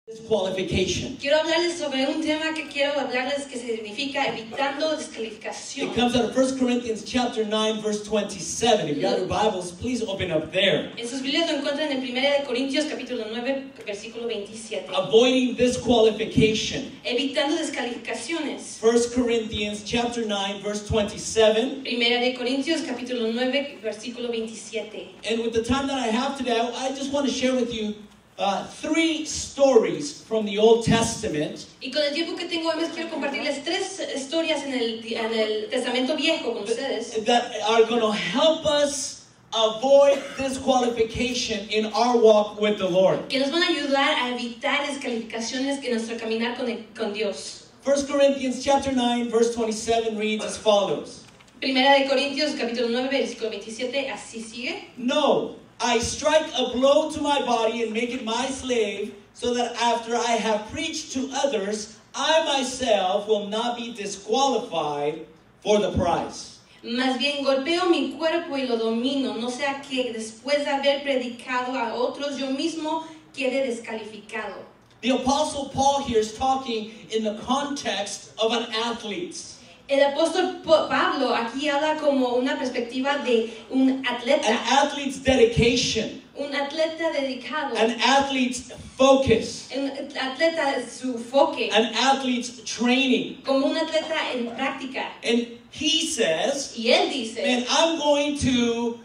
Disqualification. Quiero hablarles sobre un tema que quiero hablarles que significa evitando descalificación. It comes out of 1 Corinthians chapter 9 verse 27. If you have your Bibles, please open up there. En sus Biblias lo encuentran en 1 Corintios capítulo 9 versículo 27. Avoiding disqualification. Evitando descalificaciones. 1 Corinthians chapter 9 verse 27. 1 Corintios capítulo 9 versículo 27. And with the time that I have today, I just want to share with you three stories from the Old Testament. Y con el tiempo que tengo hoy quiero compartirles tres historias en el Testamento Viejo con ustedes. That are going to help us avoid disqualification in our walk with the Lord. Que nos van a ayudar a evitar descalificaciones en nuestro caminar con Dios. 1 Corinthians chapter 9 verse 27 reads as follows. 1 Corintios capítulo 9 versículo 27 así sigue. No, I strike a blow to my body and make it my slave, so that after I have preached to others, I myself will not be disqualified for the prize. Más bien golpeo mi cuerpo y lo domino, no sea que después de haber predicado a otros yo mismo quede descalificado. The Apostle Paul here is talking in the context of an athlete. El apóstol Pablo aquí habla como una perspectiva de un atleta. An athlete's dedication. Un atleta dedicado. An athlete's focus. Un atleta su enfoque. An athlete's training. Como un atleta en práctica. And he says, y él dice, man, I'm going to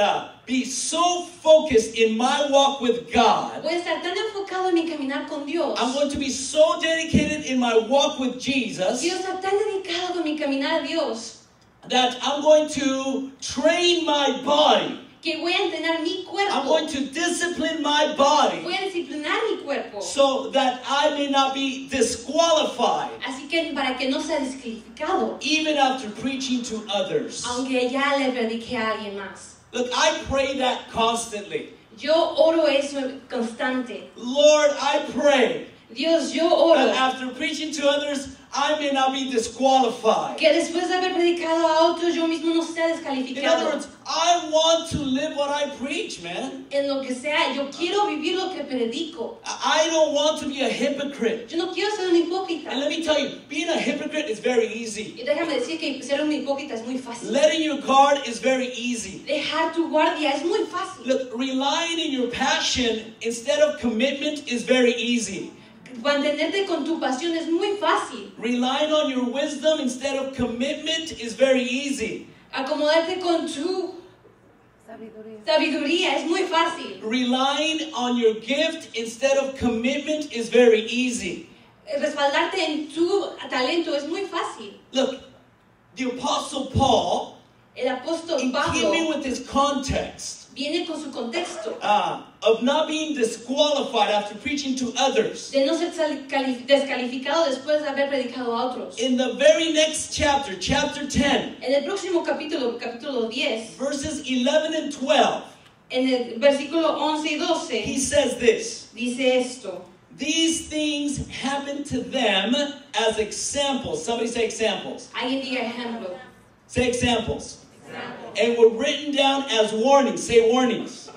be so focused in my walk with God. Voy a estar tan enfocado en mi caminar con Dios. I'm going to be so dedicated in my walk with Jesus. Quiero estar tan dedicado con mi caminar a Dios. That I'm going to train my body. Que voy a entrenar mi cuerpo. I'm going to discipline my body. Voy a disciplinar mi cuerpo. So that I may not be disqualified. Así que para que no sea descalificado. Even after preaching to others. Aunque ya le prediqué a alguien más. Look, I pray that constantly. Yo oro eso constante. Lord, I pray. Dios, yo oro. That after preaching to others, I may not be disqualified. Que después de haber predicado a otros, yo mismo no sea descalificado. In other words, I want to live what I preach, man. En lo que sea, yo quiero vivir lo que predico. I don't want to be a hypocrite. Yo no quiero ser un hipócrita. And let me tell you, being a hypocrite is very easy. Y déjame decir que ser un hipócrita es muy fácil. Letting your guard is very easy. Dejar tu guardia es muy fácil. Look, relying in your passion instead of commitment is very easy. Mantenerte con tu pasión es muy fácil. Relying on your wisdom instead of commitment is very easy. Acomodarte con tu sabiduría es muy fácil. Relying on your gift instead of commitment is very easy. Respaldarte en tu talento es muy fácil. Look, the Apostle Paul, el apóstol in Pablo, keeping with his context, viene con su contexto of not being disqualified after preaching to others. De no ser descalificado después de haber predicado a otros. In the very next chapter, chapter 10, en el próximo capítulo, capítulo 10, verses 11 and 12, en el versículo 11 y 12, he says this. Dice esto. These things happen to them as examples. Somebody say examples. Alguien diga ejemplo. Say examples. And were written down as warnings. Say warnings.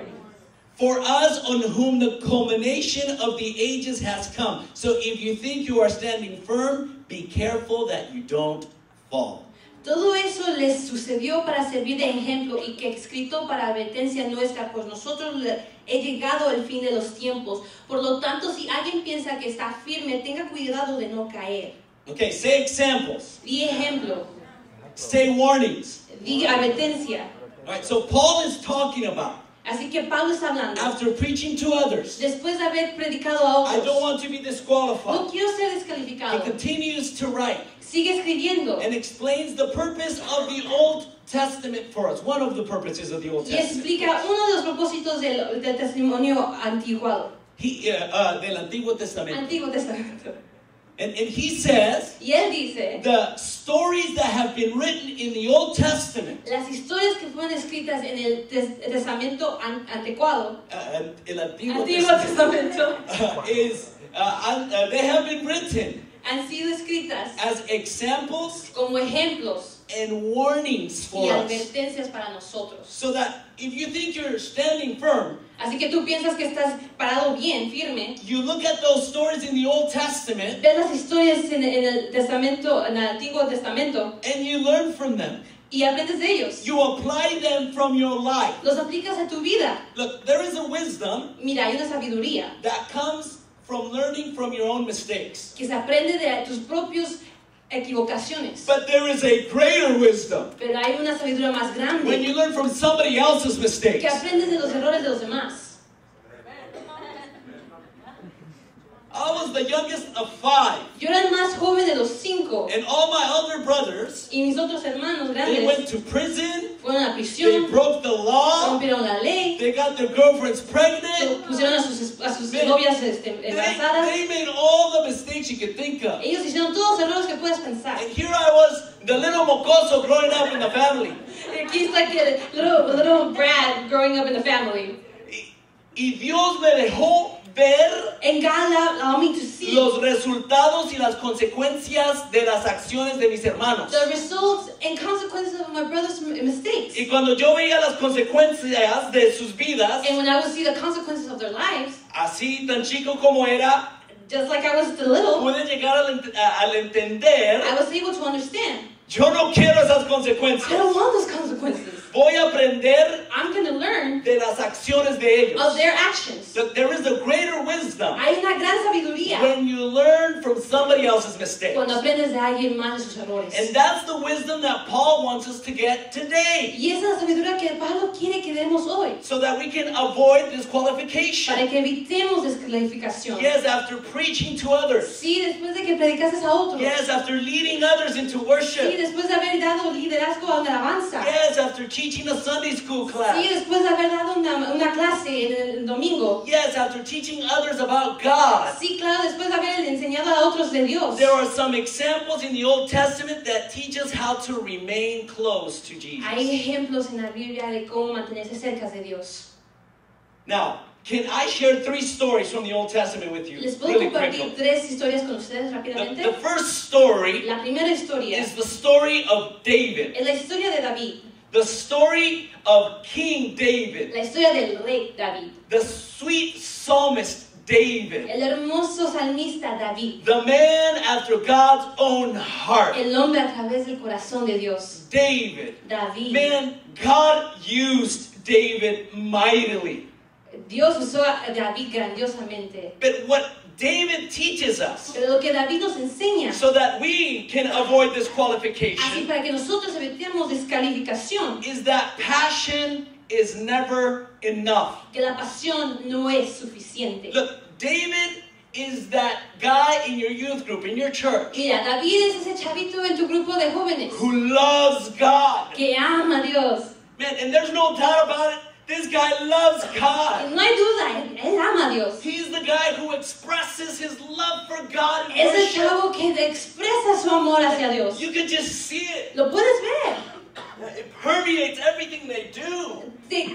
For us on whom the culmination of the ages has come. So if you think you are standing firm, be careful that you don't fall. Todo eso les sucedió para servir de ejemplo y que escrito para advertencia nuestra, pues nosotros he llegado el fin de los tiempos. Por lo tanto, si alguien piensa que está firme, tenga cuidado de no caer. Okay, say examples. Di ejemplo. Say warnings. Di advertencia. All right, so Paul is talking about. Así que Pablo está hablando. After preaching to others. Después de haber predicado a otros. I don't want to be disqualified. No quiero ser descalificado. He continues to write. Sigue escribiendo. And explains the purpose of the Old Testament for us. One of the purposes of the Old Testament. Y explica uno de los propósitos del testimonio antiguo. Del Antiguo Testamento. Antiguo Testamento. And he says, y él dice, the stories that have been written in the Old Testament, las historias que fueron escritas en el Testamento anticuado, el Antiguo Testamento, they have been written han sido escritas as examples como ejemplos and warnings y for us. advertencias para nosotros. So that if you think you're standing firm, Así que tú piensas que estás parado bien, firme. you look at those stories in the Old Testament Ves las historias en el Testamento, en el Antiguo Testamento, and you learn from them. y aprendes de ellos. You apply them from your life. Los aplicas a tu vida. Look, there is a wisdom Mira, hay una sabiduría that comes from learning from your own mistakes. que se aprende de tus propios equivocaciones. But there is a greater wisdom Pero hay una sabiduría más when grande you learn from somebody else's que mistakes. aprendes de los errores de los demás. I was the youngest of 5, Yo era el más joven de los 5 and all my older brothers, y mis otros hermanos they went grandes to prison, fueron a la they prisión, broke the law, rompieron la ley, they got their girlfriends pregnant, pusieron a sus novias embarazadas. they made all the mistakes you could think of. Ellos hicieron todos los errores que puedas pensar. And here I was, the little mocoso growing up in the family. Aquí está que little Brad growing up in the family. Y Dios me dejó ver And God allowed me to see los resultados y las consecuencias de las acciones de mis hermanos. the results and consequences of my brother's mistakes. Y cuando yo veía las consecuencias de sus vidas, And when I would see the consequences of their lives, así tan chico como era, just like I was still little, pude llegar al entender, I was able to understand. yo no quiero esas I consecuencias. don't want those consequences. Voy a aprender I'm going to learn de las acciones de ellos. of their actions. Look, there is a greater wisdom Hay una gran sabiduría when you learn from somebody else's mistakes. cuando aprendes de alguien más de sus errores. And that's the wisdom that Paul wants us to get today, Y esa es la sabiduría que Pablo quiere que demos hoy, so that we can avoid disqualification. para que evitemos descalificación. Yes, after preaching to others. Sí, después de que predicases a otros. Yes, after leading others into Sí, worship. después de haber dado liderazgo a una alabanza. Yes, after teaching a Sunday school Sí, class. después de haber dado una clase en el domingo. Yes, after teaching others about God. Sí, claro, después de haber enseñado a otros de Dios. There are some examples in the Old Testament that teach us how to remain close to Jesus. Hay ejemplos en la Biblia de cómo mantenerse cerca de Dios. Now, can I share 3 stories from the Old Testament with you? ¿Les puedo Really compartir quickly. 3 historias con ustedes rápidamente? The first story La primera historia is the story of David. es la historia de David, The story of King David. la historia del rey David, The sweet psalmist David. el hermoso salmista David, The man after God's own heart. el hombre a través del corazón de Dios, David. David. Man, God used David mightily. Dios usó a David grandiosamente. But what David teaches us, Pero lo que David nos enseña, so that we can avoid así disqualification, para que nosotros evitemos descalificación, is that passion is never enough. que la pasión no es suficiente. Look, David is that guy in your youth group, in your church, Mira, David es ese chavito en tu grupo de jóvenes who loves God. que ama a Dios. Man, and there's no doubt about it, this guy loves Y God. no hay duda, él ama a Dios. He's the guy who expresses his love for God in Es el worship. chavo que expresa su amor hacia Dios. You can just see it. Lo puedes ver, It permeates everything they do.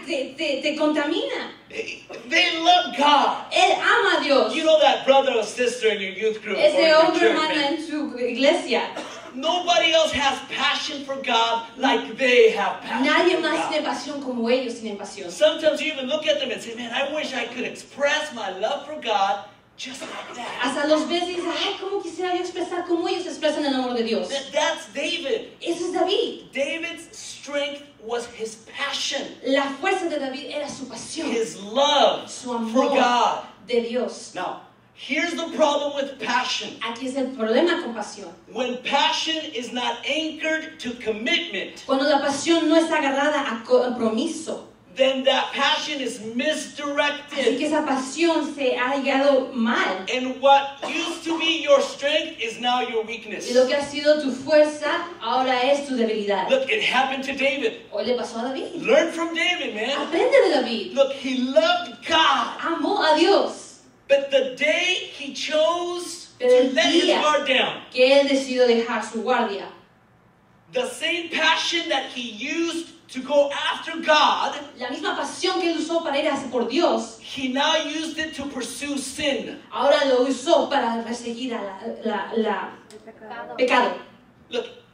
te contamina. They love God. Él ama a Dios. You know that brother or sister in your youth group or in Ese your hombre church, hermano man. en su iglesia. Nobody else has passion for God like they have passion Nadie for más tiene God. pasión como ellos tienen pasión. Sometimes you even look at them and say, man, I wish I could express my love for God just like that. Hasta los ves y dices, ay, cómo quisiera yo expresar como ellos expresan el amor de Dios. That's David. Eso es David. David's strength was his passion, La fuerza de David era su pasión, his love su for amor God. de Dios. Now, here's the problem with passion. Aquí es el problema con pasión. When passion is not anchored to commitment, Cuando la pasión no está agarrada a compromiso, then that passion is así misdirected. que esa pasión se ha guiado mal. And what used to be your strength is now your weakness. Y lo que ha sido tu fuerza ahora es tu debilidad. Look, it happened to David. Hoy le pasó a David. Learn from David, man. Aprende de David. Look, he loved God. Amó a Dios. But the day he chose Pero to el let his día guard down, que él decidió dejar su guardia, the same passion that he used to go after God, la misma pasión que él usó para ir hacia por Dios, he now used it to pursue sin. ahora lo usó para perseguir a la pecado. Look,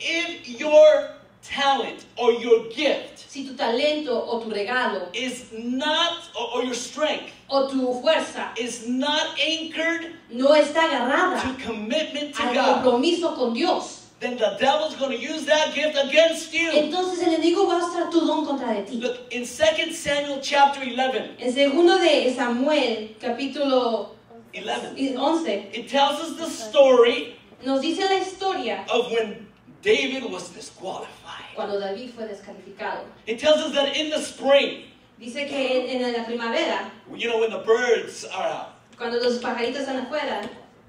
if your talent or your gift Si tu talento o tu regalo is not, or your strength o tu fuerza is not anchored no está agarrada to commitment to al God, compromiso con Dios, then the devil's going to use that gift against you. entonces el enemigo va a usar tu don contra de ti. Look, in 2 Samuel chapter 11, En segundo de Samuel, capítulo 11, it tells us the story nos dice la historia of when David was disqualified. cuando David fue descalificado. It tells us that in the spring, Dice que en la primavera, you know, when the birds are out, cuando los pajaritos están afuera,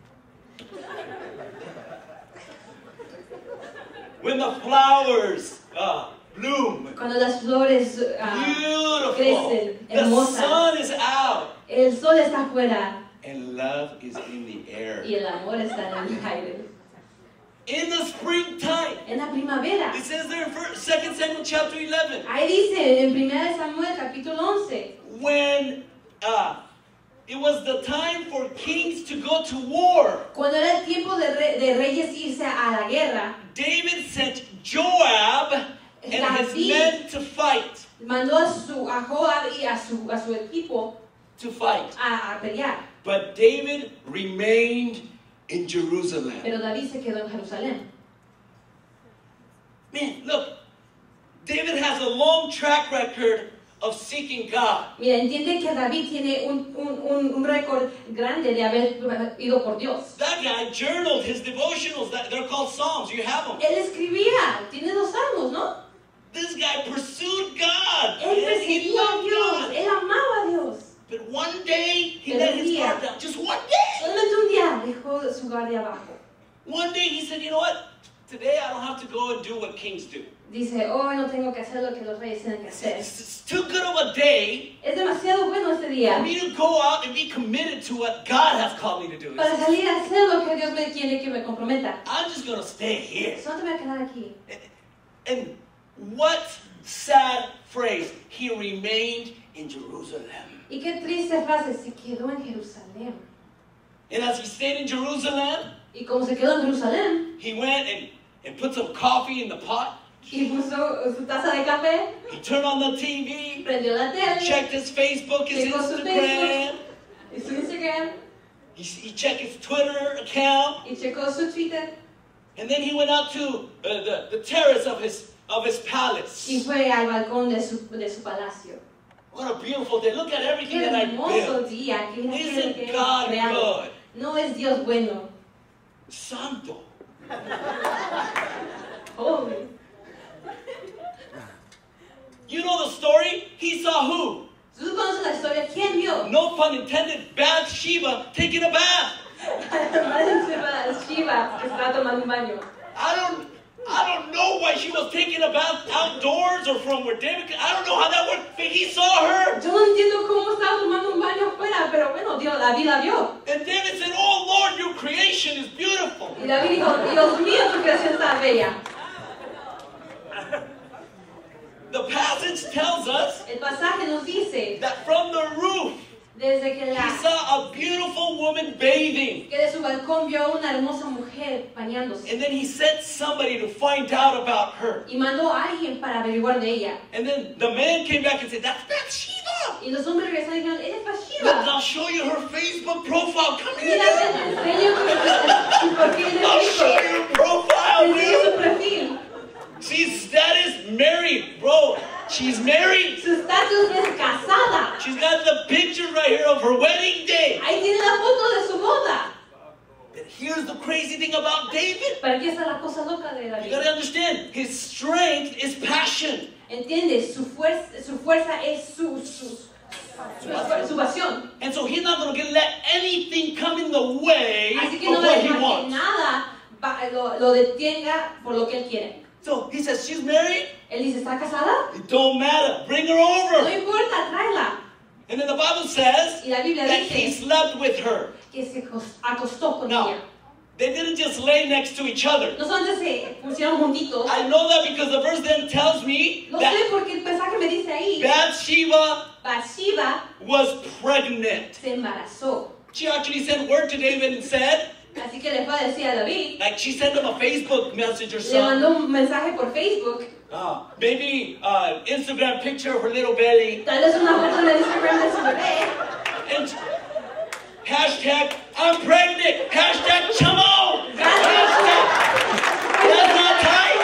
when the flowers bloom, cuando las flores beautiful, crecen, the hermosas, sun is out, el sol está afuera and love is in the air. y el amor está en el aire. In the springtime, En la primavera, it says there in 2 Samuel chapter 11, ahí dice en 1 Samuel capítulo 11, when it was the time for kings to go to war, cuando era el tiempo de reyes irse a la guerra, David sent Joab and his David men to fight. mandó a Joab y a su equipo To fight. a pelear. But David remained in Jerusalem. Pero David se quedó en Jerusalén. Man, look, David has a long track record of seeking God. Mira, entiende que David tiene un récord grande de haber ido por Dios. That guy journaled his devotionals. They're called Psalms. You have them. Él escribía, tiene 2 salmos, ¿no? This guy pursued God. Él And he perseguía a loved Dios, God. él amaba a Dios. But one day, he Pero let un his día- guard down. Just one day. Solamente un día dejó su guardia abajo. One day he said, you know what? Today I don't have to go and do what kings do. Dice, hoy no tengo que hacer lo que los reyes tienen que hacer. It's too good of a day Es demasiado bueno este for día me to go out and be committed to what God has called me to do. para salir a hacer lo que Dios me quiere que me comprometa. I'm just going to stay here. Solo te voy a quedar aquí. And what sad phrase. He remained in Jerusalem. Y qué triste frase, se quedó en Jerusalén. And as he stayed in Jerusalem, Y como se quedó en Jerusalén, he went and put some coffee in the pot. y puso su taza de café, He turned on the TV, prendió la tele, checked his Facebook, his checó su Instagram. Facebook, y su Instagram, He checked his Twitter account. y checó su Twitter, And then he went out to the terrace of his palace. y fue al balcón de su palacio. What a beautiful day. Look at everything Qué that I hermoso built. día, qué mira Isn't que God creado. good? No es Dios bueno. Santo. Holy. You know the story? He saw who? ¿Tú conoces la historia? ¿Quién vio? No pun intended, Bathsheba taking a bath. Shiva que está tomando un baño. I don't know why she was taking a bath outdoors or from where David. I don't know how that worked. But he saw her. Yo no entiendo cómo estaba tomando un baño afuera, pero bueno, David la vio. And David said, "Oh Lord, your creation is beautiful." Y David dijo, Dios mío, tu creación está bella. The passage tells us El pasaje nos dice, that from the roof desde que he saw a beautiful woman bathing. de su balcón vio a una hermosa mujer bañándose. And then he sent somebody to find out about her. Y mandó a alguien para averiguar de ella. And then the man came back and said, "That's Bathsheba. Y los hombres regresaron y dijeron, eres Look, Bathsheba. I'll show you her Facebook profile. Come Mira, here. te enseño tu perfil de I'll show Facebook. you her Te profile, enseño su dude. perfil. That is married, bro. She's married. Su estatus es casada. She's got the picture right here of her wedding day. Ahí tiene la foto de su boda. And here's the crazy thing about David. Pero aquí está la cosa loca de You David. gotta understand, his strength is passion. ¿Entiendes? Su fuerza es su pasión. And so he's not gonna let anything come in the way Así que no of va a what he dejar que wants. nada lo detenga por lo que él quiere. So he says, she's married? Él dice, ¿está casada? It don't matter. Bring her No over. importa, tráela. And then the Bible says Y la Biblia that he dice slept with her. que se acostó con No. ella. They didn't just lay next to each other. No solamente se pusieron juntitos. I know that because the verse then tells me Lo sé that porque el mensaje me dice ahí, Bathsheba Bathsheba was pregnant. se embarazó. She actually sent word to David and said, Así que le fue a decir a David, Like she sent him a Facebook message or le something. mandó un mensaje por Facebook, Maybe Instagram picture of her little belly. tal vez una foto en el Instagram de su bebé, And hashtag, I'm pregnant. Hashtag, chamo. Hashtag, that's not tight.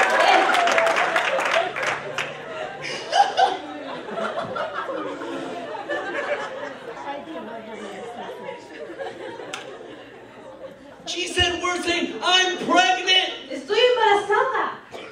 She said, we're saying, I'm pregnant. estoy embarazada,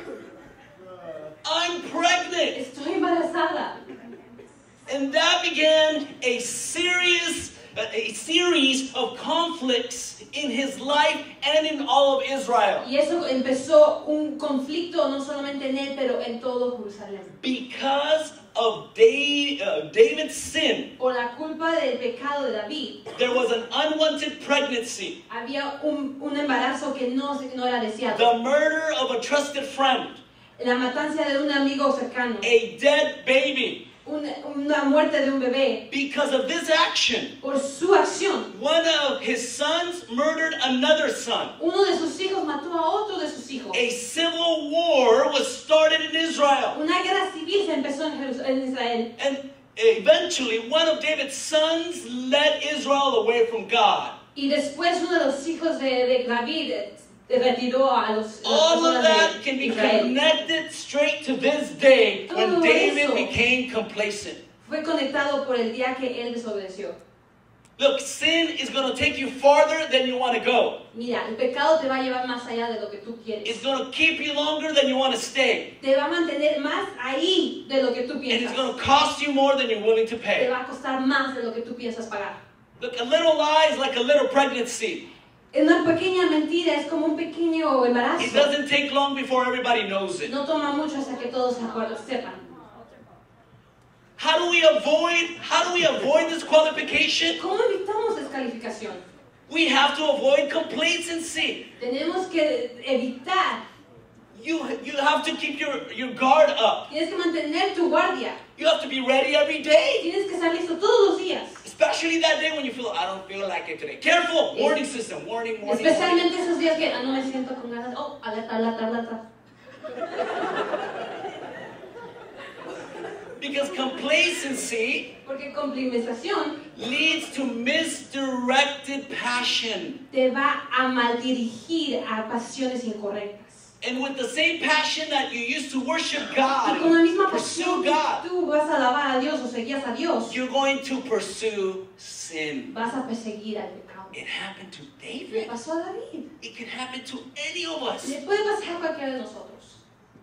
I'm pregnant. estoy embarazada. And that began a series of conflicts in his life and in all of Israel. Y eso empezó un conflicto no solamente en él, pero en todo Jerusalén. Because of David's sin, Por la culpa del pecado de David, there was an unwanted pregnancy, había un embarazo que no era deseado. the murder of a trusted friend, La matanza de un amigo cercano, a dead baby. una muerte de un bebé. Because of this action, Por su acción, one of his sons murdered another son. uno de sus hijos mató a otro de sus hijos. A civil war was started in Israel. Una guerra civil se empezó en Israel. And eventually, one of David's sons led Israel away from God. Y después uno de los hijos de David retiró a las All of personas that de can be Israel. connected straight to this day when Todo David eso became complacent. Fue conectado por el día que él desobedeció. Look, sin is going to take you farther than you want to go. Mira, el pecado te va a llevar más allá de lo que tú quieres. It's going to keep you longer than you want to stay. Te va a mantener más ahí de lo que tú And it's piensas. going to cost you more than you're willing to Te pay. va a costar más de lo que tú piensas pagar. Look, a little lie is like a little pregnancy. Una pequeña mentira es como un pequeño It embarazo. doesn't take long before everybody knows it. No toma mucho hasta que todos sepan. How do we avoid this qualification? ¿Cómo evitamos descalificación? We have to avoid complacency. Tenemos que evitar. You have to keep your guard up. Tienes que mantener tu guardia. You have to be ready every day. Tienes que estar listo todos los días. Especially that day when you feel, I don't feel like it today. Careful! Warning system. Warning. Especialmente esos días que no me siento con ganas. Oh, alerta. Because complacency Porque complicación leads to misdirected passion. te va a maldirigir a pasiones incorrectas. And with the same passion that you used to worship Y God, con la misma pursue pasión que God, tú vas a alabar a Dios o seguías a Dios, you're going to pursue sin. vas a perseguir al pecado. It happened to Le David. pasó a David. It can happen to any of us. Le puede pasar a cualquiera de nosotros.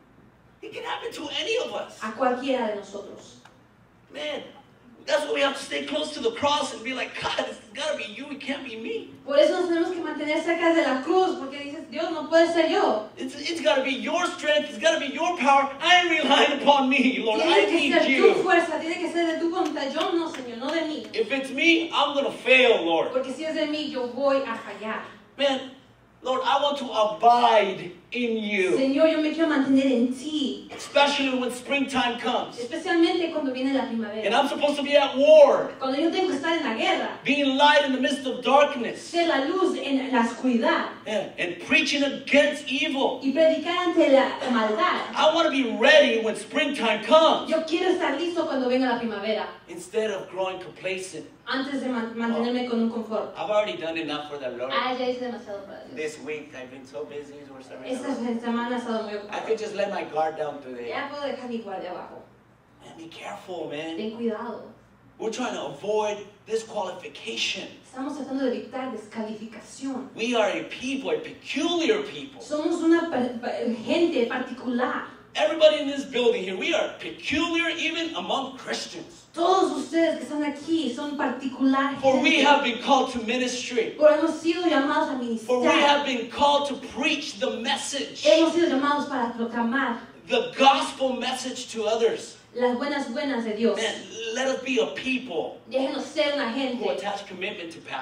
It can happen to any of us. A cualquiera de nosotros. Man, that's why we have to stay close to the cross and be like, God, it's got to be you. It can't be me. Por eso nos tenemos que mantener cerca de la cruz, porque dices, Dios, no puede ser yo. It's got to be your strength. It's got to be your power. I am relying upon me, Lord. I Tiene que need ser tu you. fuerza, tiene que ser de tu voluntad. Yo no, Señor, no de mí. If it's me, I'm going to fail, Lord. Porque si es de mí, yo voy a fallar. Man, Lord, I want to abide in you. Señor, yo me quiero mantener en ti. Especially when springtime comes. Especialmente cuando viene la And primavera. I'm supposed to be at war. Cuando yo tengo que estar en la guerra. Being light in the midst of darkness. Ser la luz en la oscuridad. And preaching against evil. Y predicar ante la maldad. I want to be ready when springtime comes. Yo quiero estar listo cuando venga la primavera. Instead of growing complacent. Antes de mantenerme con un confort. I've already done enough for the Lord. Ah, ya hice demasiado para Dios. This week I've been so busy. Esta semana ha estado muy I ocupada. could just let my guard down today. Ya puedo dejar mi guardia abajo. Man, be careful, man. Ten cuidado. We're trying to avoid disqualification. Estamos tratando de evitar descalificación. We are a people, a peculiar people. Somos una gente particular. Everybody in this building here, we are peculiar even among Christians. Todos ustedes que están aquí son particulares. For we have been called to ministry. Por hemos sido llamados a For we ministrar. have been called to preach the message, Hemos sido llamados para proclamar the gospel message to others. las buenas de Dios. Man, let us be a people Déjenos ser una who gente attach commitment to passion.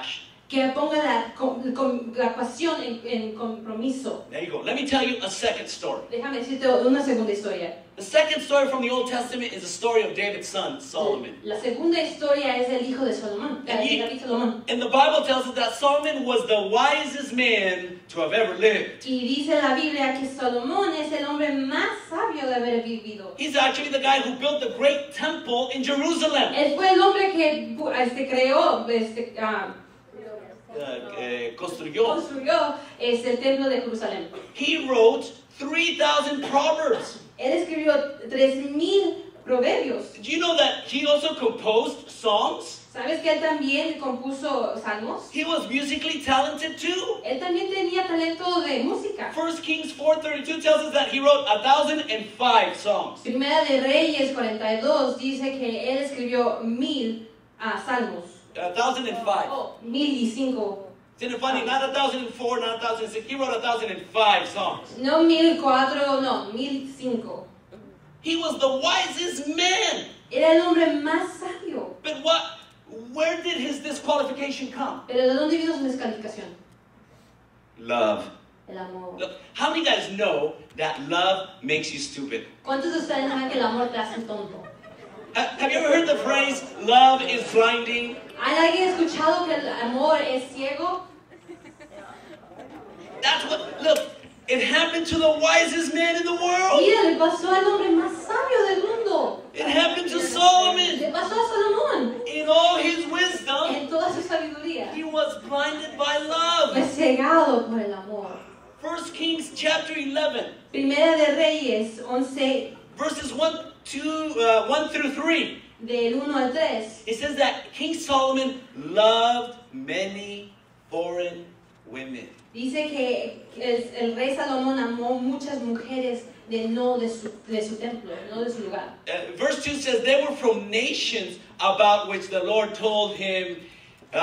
que ponga la pasión en compromiso. There you go. Let me tell you a second story. Déjame decirte una segunda historia. The second story from the Old Testament is the story of David's son, Solomon. La segunda historia es el hijo de Salomón, de David Salomón. And the Bible tells us that Solomon was the wisest man to have ever lived. Y dice la Biblia que Salomón es el hombre más sabio de haber vivido. He's actually the guy who built the great temple in Jerusalem. Él fue el hombre que creó, construyó el templo de Jerusalén. He wrote 3,000 proverbs. Él escribió 3,000 proverbios. Do you know that he also composed songs? ¿Sabes que él también compuso salmos? He was musically talented too. Él también tenía talento de música. 1 Kings 4:32 tells us that he wrote 1,005 songs. Primera de Reyes 42 dice que él escribió 1,000 salmos. 1,005. Oh, 1,005. Isn't it funny? Not 1,004, not 1,006. He wrote 1,005 songs. No 1,004, no, 1,005. He was the wisest man. Era el hombre más sabio. But where did his disqualification come? Pero ¿de dónde vino su descalificación? Love. El amor. Look, how many guys know that love makes you stupid? ¿Cuántos de ustedes saben que el amor te hace tonto? Have you ever heard the phrase, love is blinding? ¿Hay alguien escuchado que el amor es ciego? That's what, look, it happened to the wisest man in the world. Mira, le pasó al hombre más sabio del mundo. It happened to Solomon. Le pasó a Salomón. In all his wisdom, En toda su sabiduría. he was blinded by Fue love. cegado por el amor. 1 Kings chapter 11, Primera de Reyes 11, verses 1 through 3. del 1 al 3. It says that King Solomon loved many foreign women. Dice que el rey Salomón amó muchas mujeres de su templo, no de su lugar. Verse 2 says they were from nations about which the Lord told him, they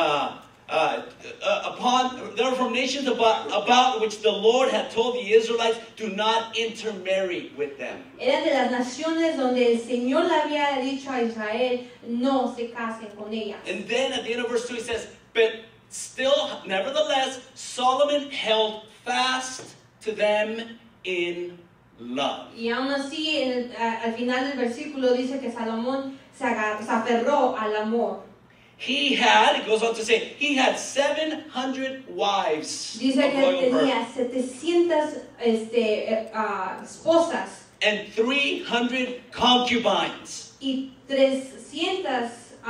were from nations about which the Lord had told the Israelites, do not intermarry with them. Eran de las naciones donde el Señor le había dicho a Israel, no se casen con ellas. And then at the end of verse 2 he says, but still, nevertheless, Solomon held fast to them in love. Y aún así, al final del versículo dice que Salomón se aferró al amor. It goes on to say, he had 700 wives Dice of que loyal tenía birth 700 esposas and 300 concubines. y 300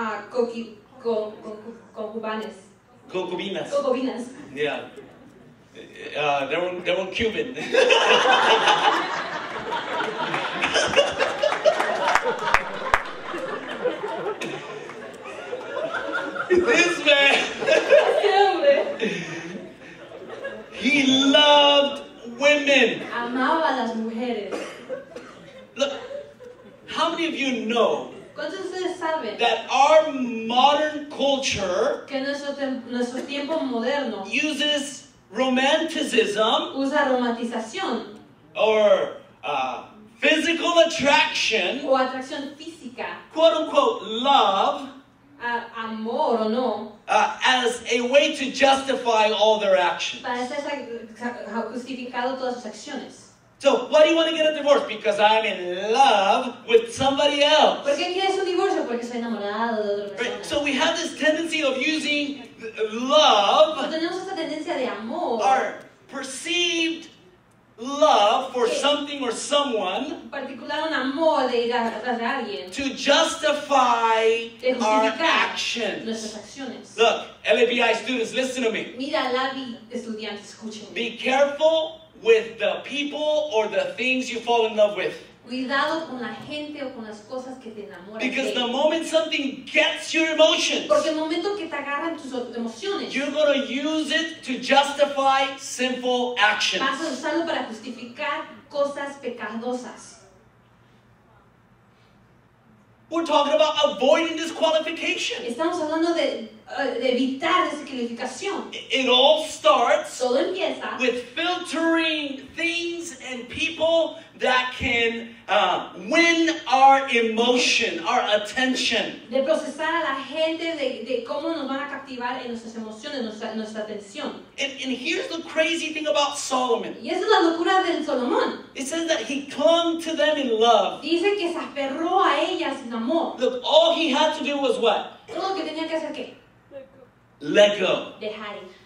concubinas. Concubinas. Yeah. They were Cuban. This man, he loved women. Amaba a las mujeres. Look, how many of you know ¿Cuántos de ustedes saben that our modern culture que nuestro tiempo moderno uses romanticism usa romantización or physical attraction, o atracción física, quote unquote love, amor o no, as a way to justify all their actions? para ser justificado todas sus acciones? So, why do you want to get a divorce? Because I'm in love with somebody else. ¿Por qué quieres un divorcio? Porque soy enamorado de otra persona. Right? So we have this tendency of using love, Tenemos esta tendencia de amor, our perceived love for something or someone, en particular un amor de ir atrás de alguien, to justify de our justificar actions. nuestras acciones. Look, LABI students, listen to me. Mira, Labi, estudiantes, escúchenme. Be careful with the people or the things you fall in love with. Cuidado con la gente o con las cosas que te enamoran. Because the moment something gets your emotions, Porque el momento que te agarran tus emociones, you're going to use it to justify sinful actions. vas a usarlo para justificar cosas pecadosas. We're talking about avoiding disqualification. Estamos hablando de evitar descalificación. It all starts Todo empieza with filtering things and people that can win our emotion, our attention. de procesar a la gente, de cómo nos van a captivar en nuestras emociones, nuestra atención. And here's the crazy thing about Solomon. Y esa es la locura del Salomón. It says that he clung to them in love. Dice que se aferró a ellas en amor. Look, all he had to do was what? Todo lo que tenía que hacer, ¿qué? Let go. Dejar ir.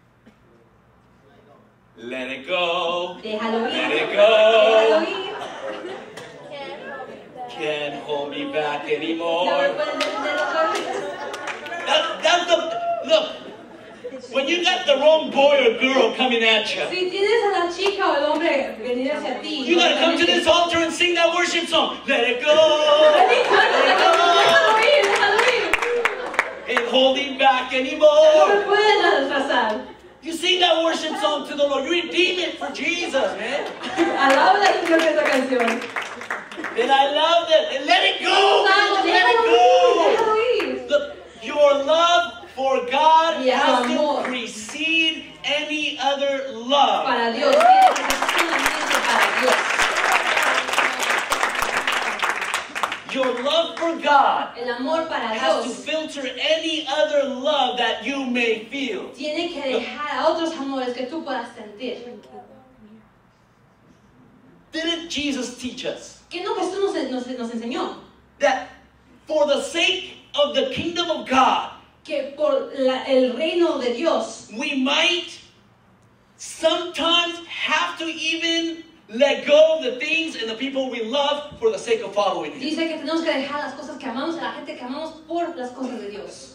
Let it go. Déjalo ir. Let it Déjalo go. ir. Can't hold me back No me anymore. puedes detener. That's the look. When you got the wrong boy or girl coming at you, Si tienes a la chica o el hombre venir hacia ti, you gotta come to this altar and sing that worship song. Let it go. déjalo ir, déjalo ir. Ain't holding back No me anymore. puedes retrasar. You sing that worship song to the Lord. You redeem it for Jesus, man. Alaba al Señor esta canción. And I love that. And let it go. Vamos, Let it déjalo go. ir, déjalo ir. Look, your love for God Y el has to amor. precede any other love. Para Dios, tiene que ser solamente para Dios. Your love for God El amor para has to Dios filter any other love that you may feel. tiene que dejar a otros amores que tú puedas sentir. Didn't Jesus teach us ¿Qué no Jesús nos enseñó? that for the sake of the kingdom of God, Que por el reino de Dios we might sometimes have to even let go of the things and the people we love for the sake of following Him. dice que tenemos que dejar las cosas que amamos, a la gente que amamos por las cosas de Dios.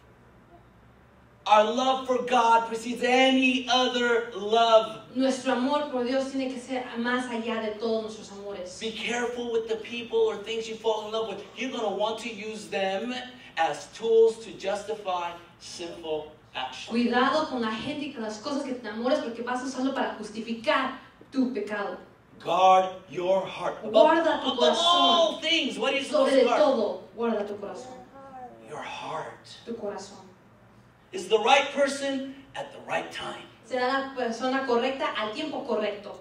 Our love for God precedes any other love. Nuestro amor por Dios tiene que ser más allá de todos nuestros amores. Be careful with the people or things you fall in love with. You're going to want to use them as tools to justify sinful action. Cuidado con la gente y con las cosas que te enamores porque vas a usarlo para justificar tu pecado. Guard your heart. Guarda tu Above all corazón. things, what are you supposed Sobre to guard? todo, guarda tu corazón. Your heart. Tu corazón. Is the right person at the right time. Será la persona correcta al tiempo correcto.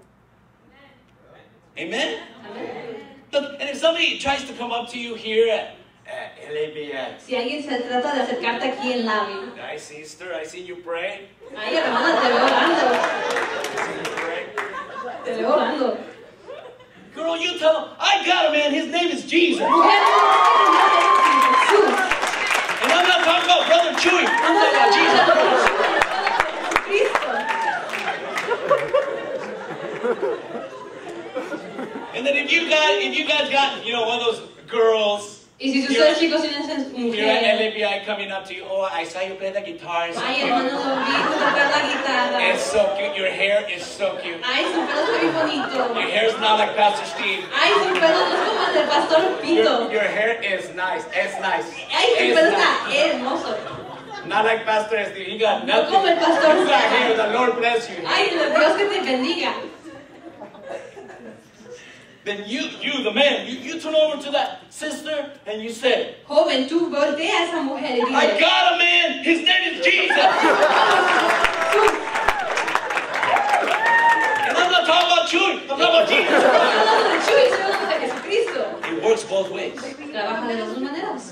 Amen? Amén. Look, and if somebody tries to come up to you here at LABX, Si alguien se trata de acercarte aquí en Lavi, hi sister, I see you pray. ay hermana, te veo orando. I see you pray. Te veo orando. Girl, you tell him, I got a man, his name is Jesus. Mujer, Jesús. And I'm not talking about Brother Chewy, I'm talking about Jesus. Cristo. And then if you guys got, one of those girls, Y si ustedes chicos tienen esas you're at mujeres, LABI coming up to you, oh, I saw you play the guitar. It's so ay cute. hermano, lo vi tocar la guitarra. It's so cute. Your hair is so cute. Ay, su pelo está bien bonito. Your hair's not like Pastor Steve. Ay, su pelo no es como el del pastor Pito. Your hair is nice. It's nice. Ay, su It's pelo nice. está hermoso. Not like Pastor Steve. He got No nothing. como el pastor You got Steve. hair. The Lord bless you. Ay, Dios que te bendiga. Then you, the man, you turn over to that sister and you say, Joven, tú voltea a esa mujer y I dile, got a man. His name is Jesus. And I'm not talking about Chewy. I'm talking about Jesus. estoy hablando de Chuy, estoy hablando de Jesucristo. It works both ways. Trabaja de las dos maneras.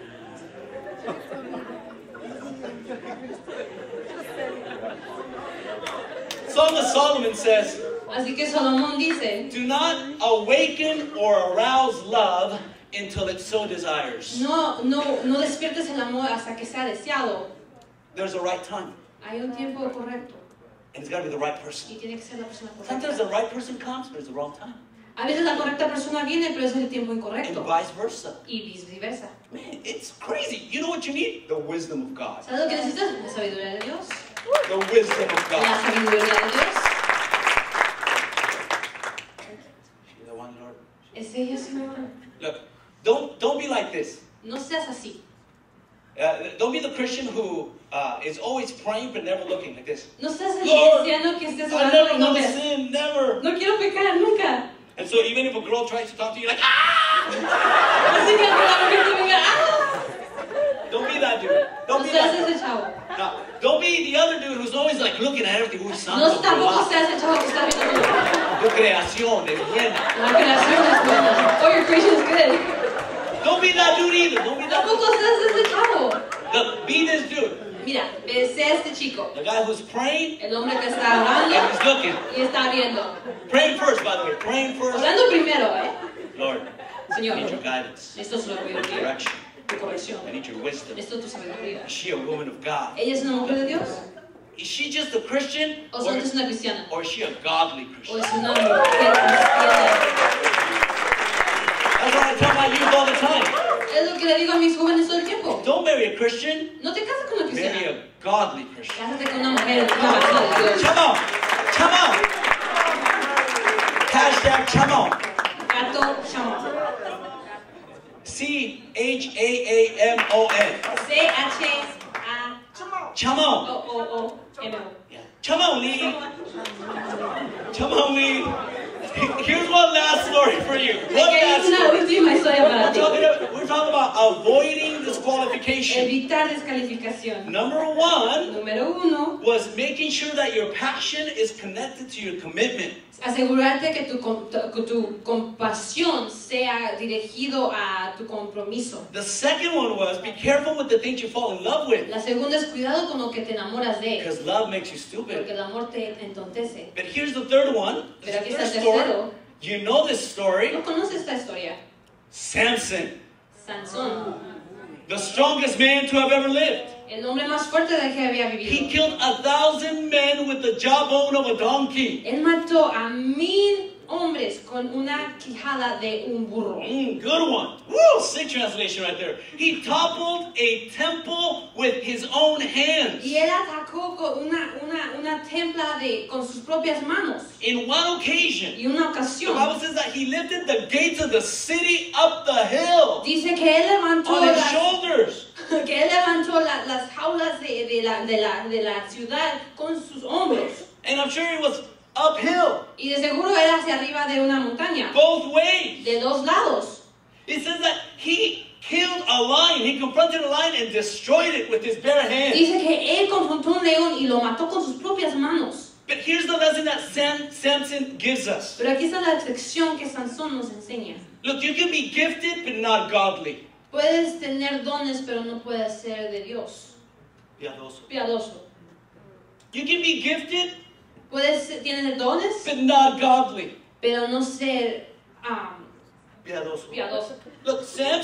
Song of Solomon says, Así que Salomón dice, do not awaken or arouse love until it so desires. no despiertes el amor hasta que sea deseado. There's a right time. Hay un tiempo correcto And it's got to be the right person. y tiene que ser la persona Sometimes the correcta. right person comes, but it's the wrong time. A veces la correcta persona viene, pero es el tiempo And incorrecto. vice versa. Y viceversa. Man, it's crazy. You know what you need? The wisdom of God. ¿Sabes lo que necesitas? La sabiduría de Dios. The wisdom of La God. sabiduría de Dios. You're the one, Lord. Es ella, Señor. Look, don't be like this. No seas así. Don't be the Christian who is always praying but never looking like this. No seas el Lord, cristiano que estés I orando never y no want to ves. sin, never. No quiero pecar nunca. And so even if a girl tries to talk to you, you're like, ah! Así que la mujer te venga, ¡ah! Don't be that that dude. Don't No be seas that dude. ese chavo. No, don't be the other dude who's always like looking at everything. Uy, santo, No tampoco wow. seas el chavo que está viendo todo. Tu creación es buena. La creación es buena. Oh, your creation is good. Don't be that dude either. Don't be that Tampoco dude. seas ese chavo. Look, be this dude. Mira, sea este chico. The guy who's praying El hombre que está orando and he's looking. y está viendo. Praying first, by the way. Praying first. Orando primero, Lord, I Señor, need your guidance, necesito su sabiduría, direction. tu corrección. I need your wisdom. Necesito tu sabiduría. Is she a woman of God? ¿Ella es una mujer de Dios? Is she just a Christian? ¿O solo es una cristiana? Or is she a godly ¿O Christian? es una mujer cristiana? That's what I tell my youth all the time. Es lo que le digo a mis jóvenes todo el tiempo. Don't marry a Christian, No te cases con una marry cristiana. a godly Christian. Cásate con una mujer, una persona de Dios. Come on. Come on. Hashtag come on. Gato chamón. C-H-A-A-M-O-N. C-H-A-O-O-M-O. Come on. Come on, Lee. Come on, Lee. Here's one last story for you. One last Es una story. última historia para ti. We're talking about avoiding disqualification. Evitar descalificación. Number one Número 1. was making sure that your passion is connected to your commitment. Asegurarte que tu compasión sea dirigido a tu compromiso. The second one was be careful with the things you fall in love with, La segunda es cuidado con lo que te enamoras de, because love makes you porque stupid. el amor te entontece. But here's the third one. This Pero aquí is está the el third story. tercero. You know this story. ¿No conoces esta historia? Samson, Sansón, the strongest man to have ever lived. el hombre más fuerte de que había He vivido. killed 1,000 men with the jawbone of a donkey. Él mató a 1000 hombres con una quijada de un burro. Good one. Woo, sick translation right there. He toppled a temple with his own hands. Y él atacó con una templa con sus propias manos. In one occasion, Y una the ocasión, Bible says that he lifted the gates of the city up the hill dice que él levantó on his las, shoulders. que él levantó las jaulas de la ciudad con sus hombros. And I'm sure it was uphill, Y de seguro era hacia arriba de una montaña, both ways. de dos lados. It says that he killed a lion. He confronted a lion and destroyed it with his bare hands. Dice que él confrontó un león y lo mató con sus propias manos. But here's the lesson that Samson gives us. Pero aquí está la lección que Sansón nos enseña. Look, you can be gifted but not godly. Puedes tener dones, pero no puedes ser de Dios. Piadoso. Piadoso. You can be gifted Puedes tener dones, but not godly. pero no ser Piadoso. piadoso. Look,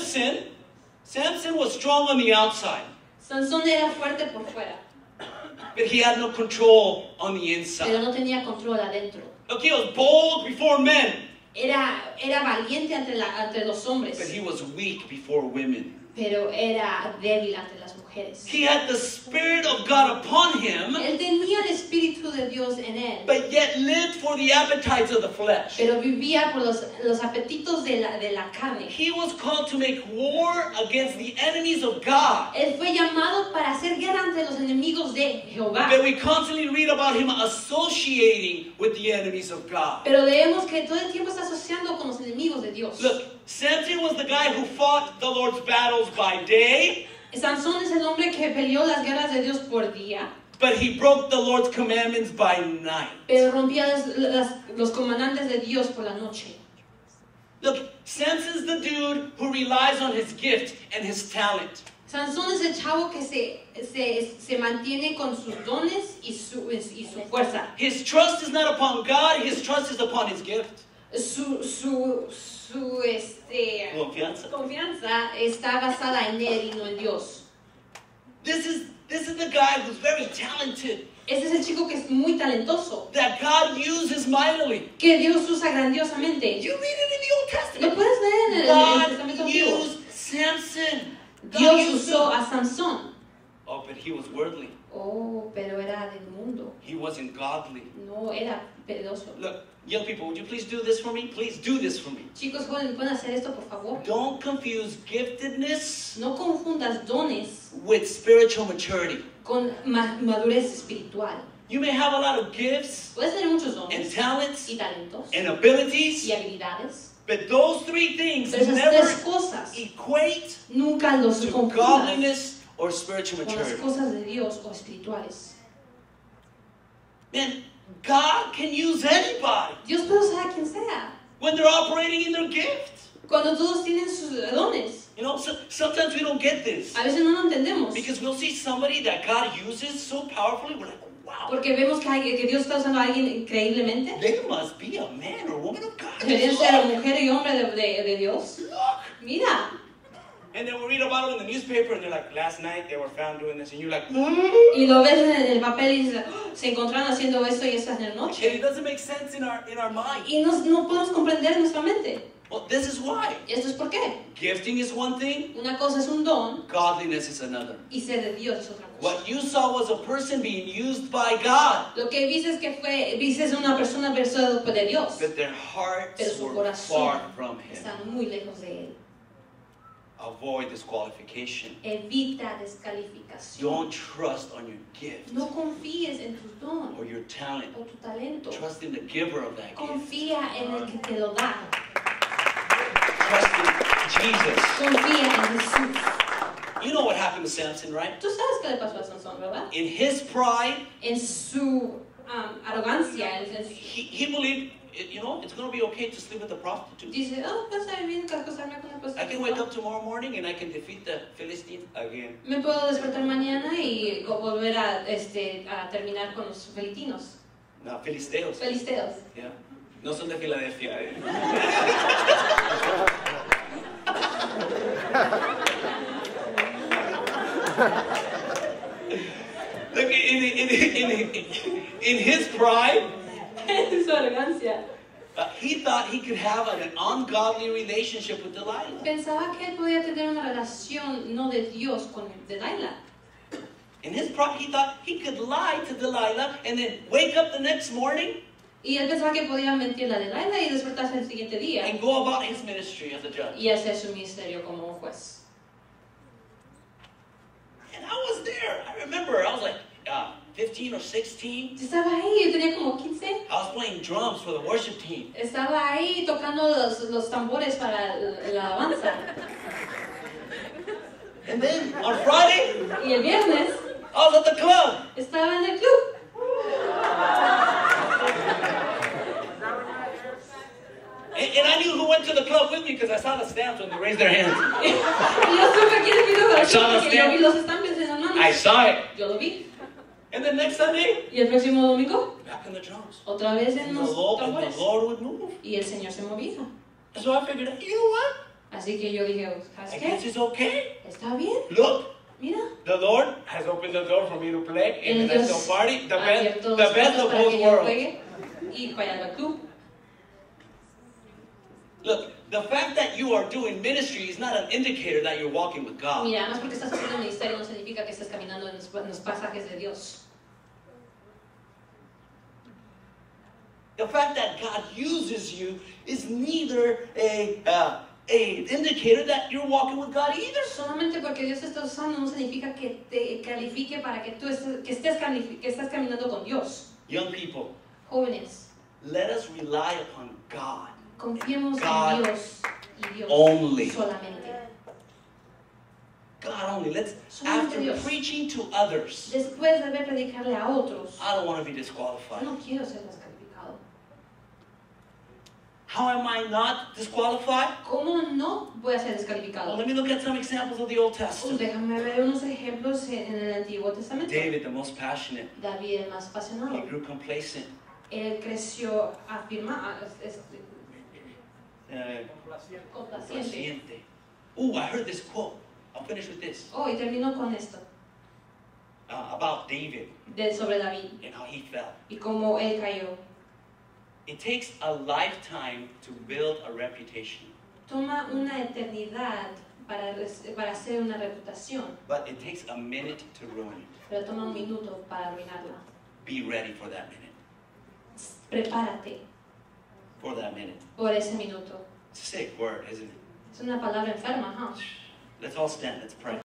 Samson was strong on the outside, Sansón era fuerte por fuera, but he had no control on the pero inside. no tenía control adentro. Look, he was bold before men, Era valiente ante los but hombres, he was weak before women. pero era débil ante las mujeres. He had the Spirit of God upon him, Él tenía el Espíritu de Dios en él, but yet lived for the appetites of the flesh. pero vivía por los apetitos de la carne. He was called to make war against the enemies of God. Él fue llamado para hacer guerra ante los enemigos de Jehová. But we constantly read about him associating with the enemies of God. Pero leemos que todo el tiempo está asociando con los enemigos de Dios. Look, Samson was the guy who fought the Lord's battles by day, Sansón es el hombre que peleó las guerras de Dios por día, but he broke the Lord's commandments by night. pero rompía los comandantes de Dios por la noche. Look, Samson's the dude who relies on his gift and his talent. Sansón es el chavo que se mantiene con sus dones y su fuerza. His trust is not upon God, his trust is upon his gift. Su Confianza. confianza está basada en él y no en Dios. This is the guy who's very talented, Este es el chico que es muy talentoso, that God uses mightily. que Dios usa grandiosamente. You read it in the Old Lo Testament. puedes leer en el Testamento God Antiguo. used Samson. God Dios used usó him. a Sansón. Oh, but he was worldly. Oh, pero era del mundo. He wasn't godly. No era pedoso. Look, young people, would you please do this for me? Please do this for me. Chicos jóvenes, ¿pueden hacer esto, por favor? Don't confuse giftedness No confundas dones with spiritual maturity. con madurez espiritual. You may have a lot of gifts Puedes tener muchos and dones talents y talentos and abilities, y habilidades, but those three things pero esas never tres cosas equate nunca los to confundas godliness or spiritual con las maturity. cosas de Dios o espirituales. Man, God can use anybody Dios puede usar a quien sea. when they're operating in their gift. Cuando todos tienen sus dones. You know, sometimes we don't get this. A veces no lo entendemos. Because we'll see somebody that God uses so powerfully, we're like, wow. Porque vemos que Dios está usando a alguien increíblemente. They must be a man or woman of God. Deberían ser mujer y hombre de Dios. Look. Mira. And then we read about them in the newspaper and they're like, last night they were found doing this. And you're like, Y lo ves en el papel y dices, "Oh, se encontraron haciendo esto y esta en la and noche." it doesn't make sense in our mind. Y no podemos comprender en nuestra mente. Well, this is why. ¿Y esto es por qué? Gifting is one thing, Una cosa es un don godliness is another. y ser de Dios es otra cosa. What you saw was a person being used by God, Lo que viste es una persona versada de Dios, but their pero hearts su were corazón far from Him. está muy lejos de Él. Avoid disqualification. Evita descalificación. Don't trust on your gift No confíes en tus dones or your talent. o tu talento. Trust in the giver of that gift. Confía en el que te lo da. Trust in Jesus. Confía en Jesús. You know what happened to Samson, right? Tú sabes qué le pasó a Sansón, ¿verdad? In his pride, En su arrogancia, he believed, you know, it's going to be okay to sleep with a prostitute. dice, oh, vas a vivir acostarme con una I can wake prostituta. up tomorrow morning and I can defeat the Philistines again. Me puedo despertar mañana y volver a terminar con los filistinos. No, Filisteos. Filisteos. Yeah. No son de Filadelfia. Look, in his pride, En su arrogancia. he thought he could have an ungodly relationship with Delilah. Pensaba que él podía tener una relación no de Dios con Delilah. In his pride, he thought he could lie to Delilah and then wake up the next morning Y él pensaba que podía mentirle a Delilah y despertarse el siguiente día and go about his ministry as a judge. y hacer su ministerio como un juez. And I was there. I remember I was like 15 or 16. Yo estaba ahí, yo tenía como 15. I was playing drums for the worship team. Estaba ahí tocando los tambores para la alabanza. And then on Friday, Y el viernes I was at the club. estaba en el club. And I knew who went to the club with me because I saw the stamps when they raised their hands. Y yo supe quién vino para el club porque yo vi los estampes en las manos. I saw it. Yo lo vi. And then next Sunday, Y el próximo domingo, back on the drums. otra vez en And the los Lord tambores. would move. Y el Señor se movía. So I figured, you know what? Así que yo dije, ¿sabes I guess qué? it's okay. Está bien. Look, Mira. the Lord has opened the door for me to play in El the Dios national party. The ha best, abierto the los best brazos of para both que yo worlds. juegue y vaya al club. Look, the fact that you are doing ministry is not an indicator that you're walking with God. Mira, además porque estás haciendo ministerio no significa que estés caminando en los pasajes de Dios. The fact that God uses you is neither a indicator that you're walking with God either. Solamente porque Dios te está usando no significa que te califique para que tú estés caminando con Dios. Young people, Jóvenes, let us rely upon God. confiemos God en Dios y Dios only. solamente. God only. Solamente After Dios. preaching to others, Después de ver predicarle a otros, I don't want to be disqualified. no quiero ser descalificado. How am I not disqualified? ¿Cómo no voy a ser Well, descalificado? let me look at some examples of the Old Pues Testament. déjame ver unos ejemplos en el Antiguo Testamento. David, the most passionate, David, el más he apasionado, grew complacent. él creció complaciente. Complaciente. Ooh, I heard this quote. I'll finish with this. Oh, y termino con esto, About David sobre David and how he fell. y cómo él cayó. It takes a lifetime to build a reputation, Toma una eternidad para hacer una reputación, but it takes a minute to ruin it. pero toma un minuto para arruinarla. Be ready for that minute. Prepárate For that minute. por ese minuto. It's a sick word, isn't it? Es una palabra enferma, ¿no? Let's all stand. Let's pray.